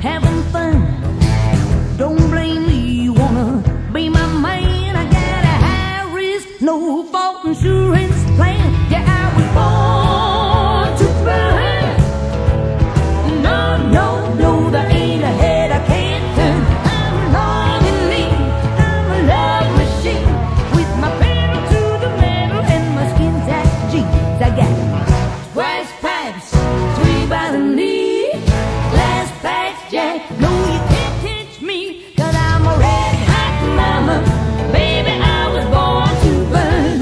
having fun. Don't blame me, you wanna be my man. I got a high risk, no fault insurance plan. Yeah, I was born to burn. No, no, no, there ain't a head I can't turn. I'm long and lean, I'm a love machine, with my pedal to the metal and my skin tight jeans. I got twice pipes, 3 by the knee, glass packs, Jack. No, you can't catch me, 'cause I'm a red hot mama. Baby, I was born to burn.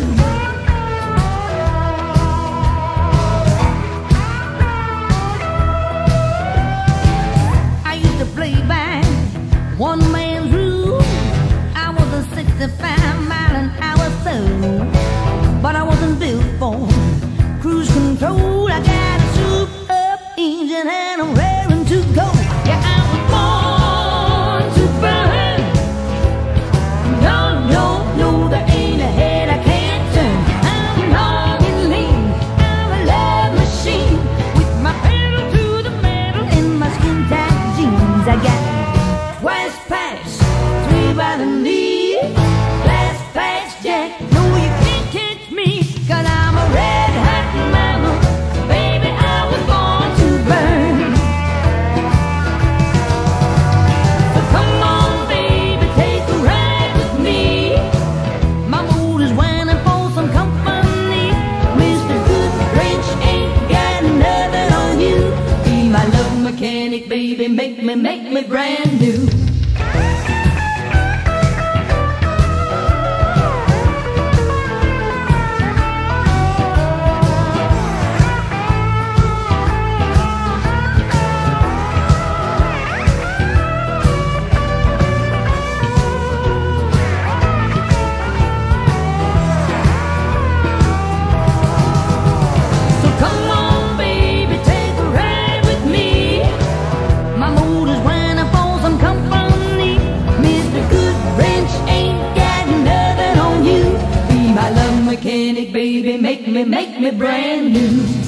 I used to play by one man's rule. I was a 65-mile-an-hour soul, but I wasn't built for cruise control. I got a souped-up engine and I'm raring to go. Yeah, I was born to burn. No, no, no, there ain't a head I can't turn. I'm long and lean, I'm a love machine, with my pedal to the metal and my skin-tight jeans. I got twice pipes, 3 by the knee, glass packs, Jack. No, you can't catch me, 'cause I'm a red hot mama. Baby, I was born to burn. So come on, baby, take a ride with me. My mood is whining for some company. Mr. Goodwrench ain't got nothing on you. Be my love mechanic, baby, make me brand new. So come on, baby, take a ride with me. My mood is whining for some company. Mr. Goodwrench ain't got nothing on you. Be my love mechanic, baby, make me brand new.